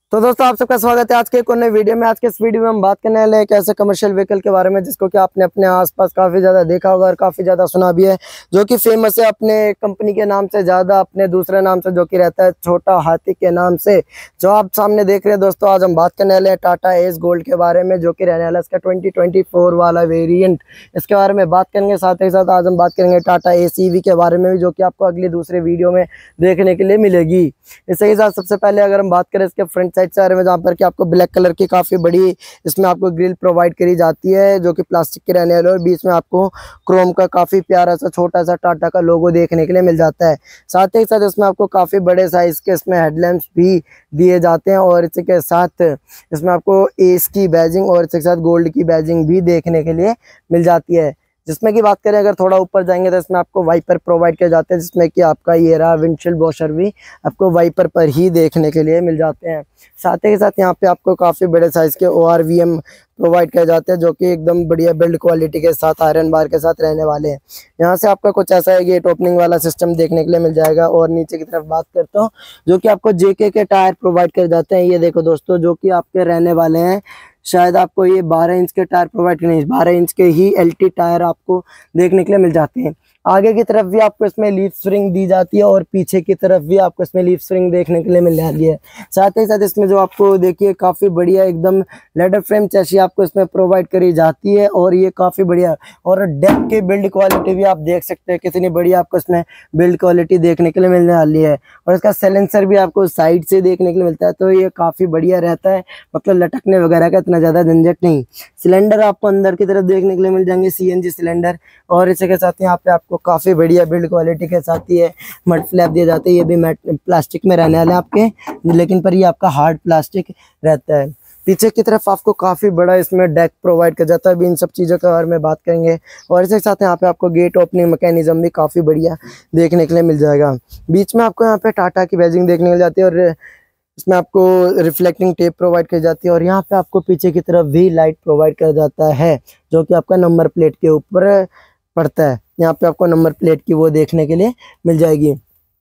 तो दोस्तों आप सबका स्वागत है आज के एक और नए वीडियो में। आज के इस वीडियो में हम बात करने वाले हैं एक ऐसे कमर्शियल व्हीकल के बारे में जिसको कि आपने अपने आसपास काफ़ी ज़्यादा देखा होगा और काफ़ी ज़्यादा सुना भी है, जो कि फेमस है अपने कंपनी के नाम से ज़्यादा अपने दूसरे नाम से, जो कि रहता है छोटा हाथी के नाम से। जो आप सामने देख रहे हैं दोस्तों, आज हम बात करने वाले हैं टाटा एस गोल्ड के बारे में, जो कि रहने वाला है इसका 2024 वाला वेरियंट। इसके बारे में बात करेंगे। साथ ही साथ आज हम बात करेंगे टाटा एस ईवी के बारे में भी, जो कि आपको अगली दूसरे वीडियो में देखने के लिए मिलेगी। इसके साथ सबसे पहले अगर हम बात करें इसके फ्रंट साइड से बारे में, जहाँ पर कि आपको ब्लैक कलर की काफ़ी बड़ी इसमें आपको ग्रिल प्रोवाइड करी जाती है, जो कि प्लास्टिक की रहने वाली है, और बीच में आपको क्रोम का काफ़ी प्यारा सा छोटा सा टाटा का लोगो देखने के लिए मिल जाता है। साथ ही साथ इसमें आपको काफ़ी बड़े साइज़ के इसमें हेडलैम्प्स भी दिए जाते हैं, और इसके साथ इसमें आपको एस की बैजिंग और इसके साथ गोल्ड की बैजिंग भी देखने के लिए मिल जाती है। जिसमें कि बात करें अगर थोड़ा ऊपर जाएंगे तो इसमें आपको वाइपर प्रोवाइड किए जाते हैं, जिसमें कि आपका ये रहा विंडशील्ड वॉशर भी आपको वाइपर पर ही देखने के लिए मिल जाते हैं। साथ ही साथ यहाँ पे आपको काफ़ी बड़े साइज़ के ORVM प्रोवाइड किए जाते हैं, जो कि एकदम बढ़िया बिल्ड क्वालिटी के साथ आयरन बार के साथ रहने वाले हैं। यहाँ से आपका कुछ ऐसा है गेट ओपनिंग वाला सिस्टम देखने के लिए मिल जाएगा। और नीचे की तरफ बात करता हूँ, जो कि आपको JK के टायर प्रोवाइड किए जाते हैं। ये देखो दोस्तों, जो कि आपके रहने वाले हैं, शायद आपको ये 12 इंच के टायर प्रोवाइड नहीं, 12 इंच के ही LT टायर आपको देखने के लिए मिल जाते हैं। आगे की तरफ भी आपको इसमें लीफ स्प्रिंग दी जाती है, और पीछे की तरफ भी आपको इसमें लीफ स्प्रिंग देखने के लिए मिल जाती है। साथ ही साथ इसमें जो आपको देखिए काफ़ी बढ़िया एकदम लेदर फ्रेम चैसी आपको इसमें प्रोवाइड करी जाती है, और ये काफ़ी बढ़िया। और डेक की बिल्ड क्वालिटी भी आप देख सकते हैं कितनी बढ़िया आपको इसमें बिल्ड क्वालिटी देखने के लिए मिलने वाली है। और इसका साइलेंसर भी आपको साइड से देखने के लिए मिलता है, तो ये काफ़ी बढ़िया रहता है, मतलब लटकने वगैरह का इतना ज़्यादा झंझट नहीं। सिलेंडर आपको अंदर की तरफ देखने के लिए मिल जाएंगे, CNG सिलेंडर। और इसके साथ यहाँ पे आपको काफ़ी बढ़िया बिल्ड क्वालिटी के साथ ही है मड फ्लैप दिए जाते हैं। ये भी मैट प्लास्टिक में रहने वाले हैं आपके, लेकिन पर ये आपका हार्ड प्लास्टिक रहता है। पीछे की तरफ आपको काफ़ी बड़ा इसमें डेक प्रोवाइड किया जाता है। अभी इन सब चीज़ों के बारे में बात करेंगे। और इसके साथ यहाँ पे आपको गेट ओपनिंग मैकेनिज्म भी काफ़ी बढ़िया देखने के लिए मिल जाएगा। बीच में आपको यहाँ पे टाटा की बैजिंग देखने को मिल जाती है, और इसमें आपको रिफ्लेक्टिंग टेप प्रोवाइड की जाती है। और यहाँ पे आपको पीछे की तरफ भी लाइट प्रोवाइड किया जाता है, जो कि आपका नंबर प्लेट के ऊपर पड़ता है। यहाँ पे आपको नंबर प्लेट की वो देखने के लिए मिल जाएगी।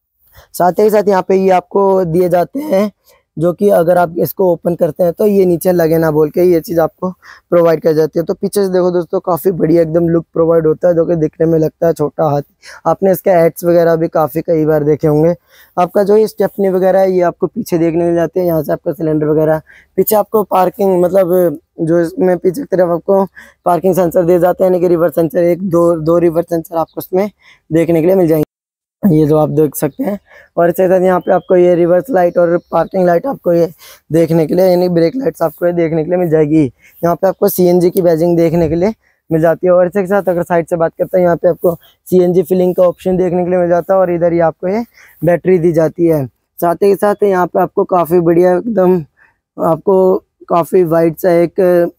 साथ ही साथ यहाँ पे ये आपको दिए जाते हैं, जो कि अगर आप इसको ओपन करते हैं तो ये नीचे लगे ना बोल के ये चीज़ आपको प्रोवाइड कर जाती है। तो पीछे से देखो दोस्तों, काफ़ी बढ़िया एकदम लुक प्रोवाइड होता है, जो कि दिखने में लगता है छोटा हाथी। आपने इसके एड्स वगैरह भी काफ़ी कई बार देखे होंगे। आपका जो ये स्टेपनी वगैरह है, ये आपको पीछे देखने मिल जाती है। यहाँ से आपका सिलेंडर वगैरह, पीछे आपको पार्किंग, मतलब जो इसमें पीछे की तरफ आपको पार्किंग सेंसर दिए जाते हैं, यानी कि रिवर्स सेंसर, दो रिवर्स सेंसर आपको इसमें देखने के लिए मिल जाएंगे, ये जो आप देख सकते हैं। और इसके साथ यहाँ पे आपको ये रिवर्स लाइट और पार्किंग लाइट आपको ये देखने के लिए, यानी ब्रेक लाइट्स आपको ये देखने के लिए मिल जाएगी। यहाँ पे आपको CNG की बैजिंग देखने के लिए मिल जाती है। और इसके साथ अगर साइड से बात करते हैं, यहाँ पे आपको CNG फिलिंग का ऑप्शन देखने के लिए मिल जाता है, और इधर ही आपको ये बैटरी दी जाती है। साथ ही साथ यहाँ पे आपको काफ़ी बढ़िया एकदम आपको काफ़ी वाइड सा एक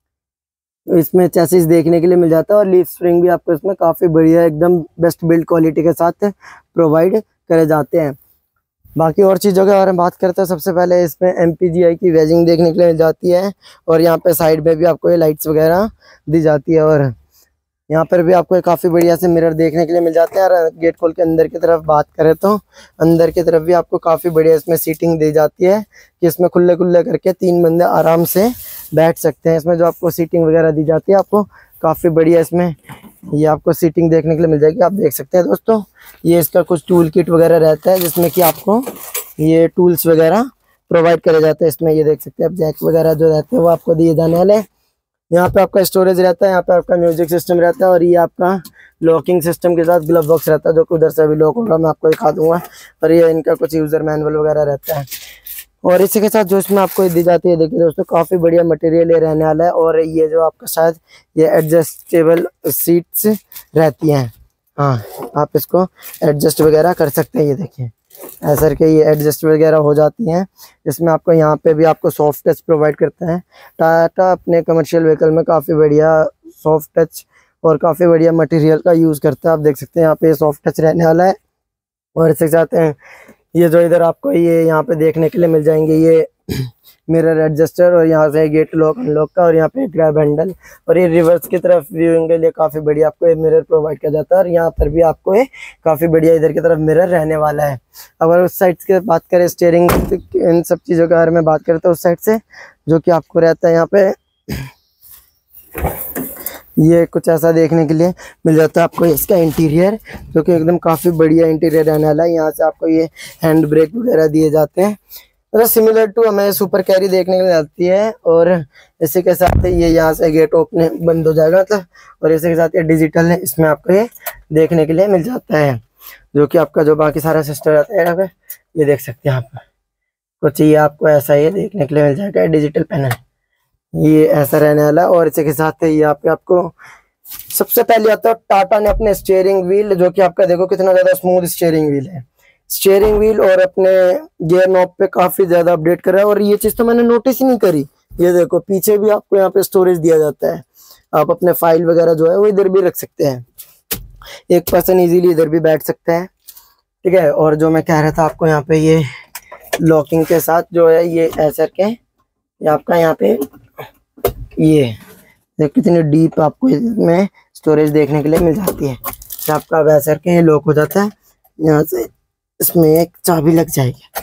इसमें चेसिस देखने के लिए मिल जाता है, और लीफ स्प्रिंग भी आपको इसमें काफ़ी बढ़िया एकदम बेस्ट बिल्ड क्वालिटी के साथ प्रोवाइड करे जाते हैं। बाकी और चीज़ों के बारे में बात करते हैं। सबसे पहले इसमें MPGI की बैजिंग देखने के लिए मिल जाती है, और यहाँ पे साइड में भी आपको ये लाइट्स वगैरह दी जाती है। और यहाँ पर भी आपको काफ़ी बढ़िया से मिरर देखने के लिए मिल जाते हैं। और गेट खोल के अंदर की तरफ बात करें तो अंदर की तरफ भी आपको काफ़ी बढ़िया इसमें सीटिंग दी जाती है, कि इसमें खुले खुले करके 3 बंदे आराम से बैठ सकते हैं। इसमें जो आपको सीटिंग वगैरह दी जाती है, आपको काफ़ी बढ़िया इसमें ये आपको सीटिंग देखने के लिए मिल जाएगी। आप देख सकते हैं दोस्तों, ये इसका कुछ टूल किट वगैरह रहता है, जिसमें कि आपको ये टूल्स वगैरह प्रोवाइड करे जाते हैं। इसमें ये देख सकते हैं आप, जैक वगैरह जो रहते हैं वो आपको दिए जाने वाले हैं। यहाँ पे आपका स्टोरेज रहता है, यहाँ पे आपका म्यूजिक सिस्टम रहता है, और ये आपका लॉकिंग सिस्टम के साथ ग्लव बॉक्स रहता है, जो कि उधर से भी लॉक होगा, मैं आपको दिखा दूंगा। और ये इनका कुछ यूज़र मैनुअल वगैरह रहता है। और इसी के साथ जो इसमें आपको दी जाती है, देखिए दोस्तों, काफ़ी बढ़िया मटेरियल ये रहने वाला है। और ये जो आपका शायद ये एडजस्टेबल सीट्स रहती हैं, हाँ, आप इसको एडजस्ट वगैरह कर सकते हैं। ये देखिए ऐसा करके ये एडजस्ट वगैरह हो जाती हैं। इसमें आपको यहाँ पे भी आपको सॉफ्ट टच प्रोवाइड करता है। टाटा अपने कमर्शियल व्हीकल में काफ़ी बढ़िया सॉफ्ट टच और काफ़ी बढ़िया मटेरियल का यूज़ करता है। आप देख सकते हैं यहाँ पे सॉफ्ट टच रहने वाला है। और इसके साथ ये जो इधर आपको ये यहाँ पे देखने के लिए मिल जाएंगे, ये मिरर एडजस्टर, और यहाँ से गेट लॉक अनलॉक का, और यहाँ पे ग्रैब हैंडल, और ये रिवर्स की तरफ व्यूइंग के लिए काफ़ी बढ़िया आपको ये मिरर प्रोवाइड किया जाता है। और यहाँ पर भी आपको ये काफ़ी बढ़िया इधर की तरफ मिरर रहने वाला है। अगर उस साइड की बात करें, स्टीयरिंग इन सब चीज़ों के बारे में बात करें तो उस साइड से जो कि आपको रहता है यहाँ पे ये कुछ ऐसा देखने के लिए मिल जाता है आपको इसका इंटीरियर, जो कि एकदम काफ़ी बढ़िया इंटीरियर रहने वाला है। यहाँ से आपको ये हैंड ब्रेक वगैरह दिए जाते हैं, मतलब सिमिलर टू हमें सुपर कैरी देखने को मिल जाती है। और इसी के साथ ये यहाँ से गेट ओपन बंद हो जाएगा मतलब, और इसी के साथ ये डिजिटल है, इसमें आपको ये देखने के लिए मिल जाता है, जो कि आपका जो बाकी सारा सिस्टम रहता है यहाँ पे ये देख सकते हैं आप। कुछ ये आपको ऐसा ये देखने के लिए मिल जाएगा डिजिटल पैनल, ये ऐसा रहने वाला है। और इसी के साथ यहाँ पे आपको सबसे पहले आता है टाटा ने अपने स्टीयरिंग व्हील, जो कि आपका देखो कितना ज्यादा स्मूथ स्टीयरिंग व्हील है। स्टीयरिंग व्हील और अपने गियर नॉब पे काफी ज्यादा अपडेट कर रहा है। और ये चीज तो मैंने नोटिस ही नहीं करी, ये देखो पीछे भी आपको यहाँ पे स्टोरेज दिया जाता है, आप अपने फाइल वगैरह जो है वो इधर भी रख सकते हैं, एक पर्सन इजीली इधर भी बैठ सकता है, ठीक है। और जो मैं कह रहा था आपको यहाँ पे ये लॉकिंग के साथ जो है ये ऐसा के ये आपका यहाँ पे ये कितनी डीप आपको इसमें स्टोरेज देखने के लिए मिल जाती है। तो आपका वैसा के ये लॉक हो जाता है, यहाँ से इसमें एक चाबी लग जाएगी,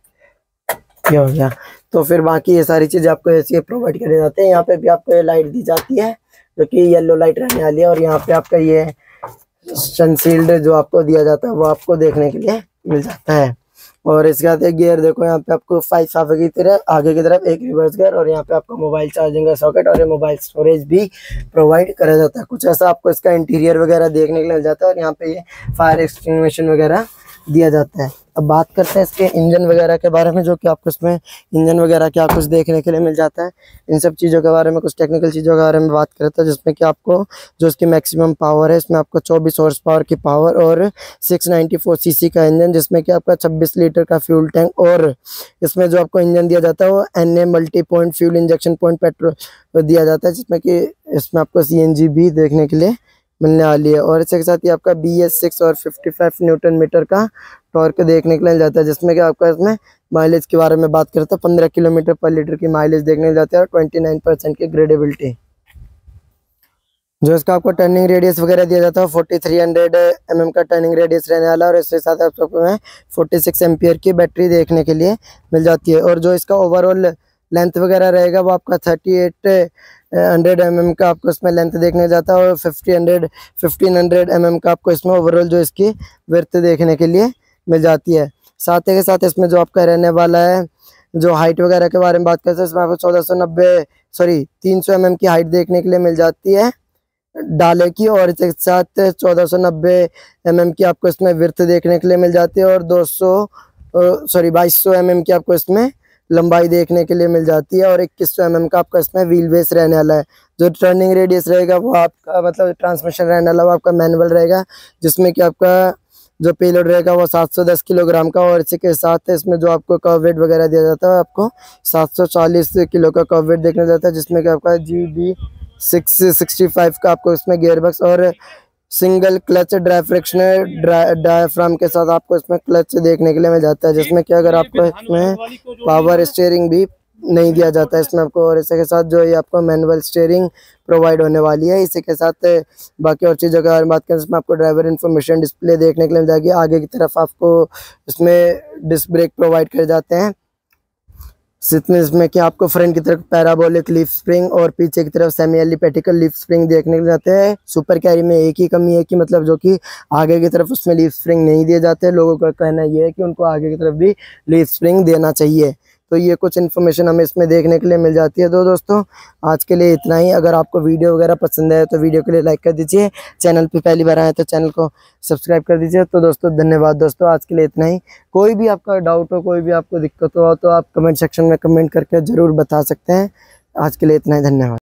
ये हो गया। तो फिर बाकी ये सारी चीज़ आपको ऐसे प्रोवाइड करे जाते हैं। यहाँ पे भी आपको ये लाइट दी जाती है, जो कि येलो लाइट रहने वाली है। और यहाँ पे आपका ये सनशील्ड जो आपको दिया जाता है वो आपको देखने के लिए मिल जाता है। और इसके बाद गियर देखो, यहाँ पे आपको 5 आगे की तरफ एक रिवर्स गियर, और यहाँ पे आपको मोबाइल चार्जिंग का सॉकेट और ये मोबाइल स्टोरेज भी प्रोवाइड करा जाता है। कुछ ऐसा आपको इसका इंटीरियर वगैरह देखने के लिए मिल जाता है। और यहाँ पे ये फायर एक्सटिंग्विशन वगैरह दिया जाता है। अब बात करते हैं इसके इंजन वगैरह के बारे में, जो कि आपको इसमें इंजन वगैरह क्या कुछ देखने के लिए मिल जाता है। इन सब चीज़ों के बारे में, कुछ टेक्निकल चीज़ों के बारे में बात करते हैं, जिसमें कि आपको जो इसकी मैक्सिमम पावर है, इसमें आपको 24 हॉर्स पावर की पावर और 694 सीसी का इंजन, जिसमें कि आपका 26 लीटर का फ्यूल टैंक, और इसमें जो आपको इंजन दिया जाता है वो NA multi point fuel injection point petrol दिया जाता है, जिसमें कि इसमें आपको CNG भी देखने के लिए मिलने वाली है। और इसके साथ ही आपका BS6 और 55 न्यूटन मीटर का टॉर्क देखने के लिए जाता है, जिसमें कि आपका इसमें माइलेज के बारे में बात करते हैं 15 किलोमीटर पर लीटर की माइलेज देखने जाता है, और 29% की ग्रेडेबिलिटी। जो इसका आपको टर्निंग रेडियस वगैरह दिया जाता है 4300 mm का टर्निंग रेडियस रहने वाला है। और इसके साथ आपको 46 एम्पियर की बैटरी देखने के लिए मिल जाती है। और जो इसका ओवरऑल लेंथ वगैरह रहेगा वो आपका 3800 mm का आपको इसमें लेंथ देखने जाता है, और 1500 mm का आपको इसमें ओवरऑल जो इसकी विड्थ देखने के लिए मिल जाती है। साथ ही के साथ इसमें जो आपका रहने वाला है, जो हाइट वगैरह के बारे में बात करते हैं, इसमें आपको 300 mm की हाइट देखने के लिए मिल जाती है डाले की। और इसके साथ 1490 mm की आपको इसमें विड्थ देखने के लिए मिल जाती है, और 2200 mm की आपको इसमें लंबाई देखने के लिए मिल जाती है। और 2100 mm का आपका इसमें व्हील बेस रहने वाला है। जो टर्निंग रेडियस रहेगा वो आपका मतलब ट्रांसमिशन रहने वाला वो आपका मैनुअल रहेगा, जिसमें कि आपका जो पेलोड रहेगा वो 710 किलोग्राम का। और इसी के साथ इसमें जो आपको कर्व वेट वगैरह दिया जाता है, आपको 740 किलो का कर्व वेट देखने जाता है, जिसमें कि आपका GB665 का आपको इसमें गियरबॉक्स और single clutch dry frictional diaphragm के साथ आपको इसमें क्लच देखने के लिए मिल जाता है, जिसमें कि अगर आपको इसमें पावर स्टीयरिंग भी नहीं दिया जाता है इसमें आपको। और इसी के साथ जो ये आपको मैनुअल स्टीयरिंग प्रोवाइड होने वाली है। इसी के साथ बाकी और चीज़ों के बारे में बात करें, इसमें आपको ड्राइवर इन्फॉर्मेशन डिस्प्ले देखने के लिए मिल जाएगी। आगे की तरफ आपको इसमें डिस्क ब्रेक प्रोवाइड कर जाते हैं, इसमें कि आपको फ्रंट की तरफ पैराबोलिक लीफ स्प्रिंग और पीछे की तरफ सेमी एलिप्टिकल लीफ स्प्रिंग देखने को जाते हैं। सुपर कैरी में एक ही कमी है कि मतलब जो कि आगे की तरफ उसमें लीफ स्प्रिंग नहीं दिए जाते। लोगों का कहना ये है कि उनको आगे की तरफ भी लीफ स्प्रिंग देना चाहिए। तो ये कुछ इन्फॉर्मेशन हमें इसमें देखने के लिए मिल जाती है। तो दोस्तों आज के लिए इतना ही। अगर आपको वीडियो वगैरह पसंद है तो वीडियो के लिए लाइक कर दीजिए, चैनल पे पहली बार आए तो चैनल को सब्सक्राइब कर दीजिए। तो दोस्तों धन्यवाद दोस्तों, आज के लिए इतना ही। कोई भी आपका डाउट हो, कोई भी आपको दिक्कत हो तो आप कमेंट सेक्शन में कमेंट करके ज़रूर बता सकते हैं। आज के लिए इतना ही, धन्यवाद।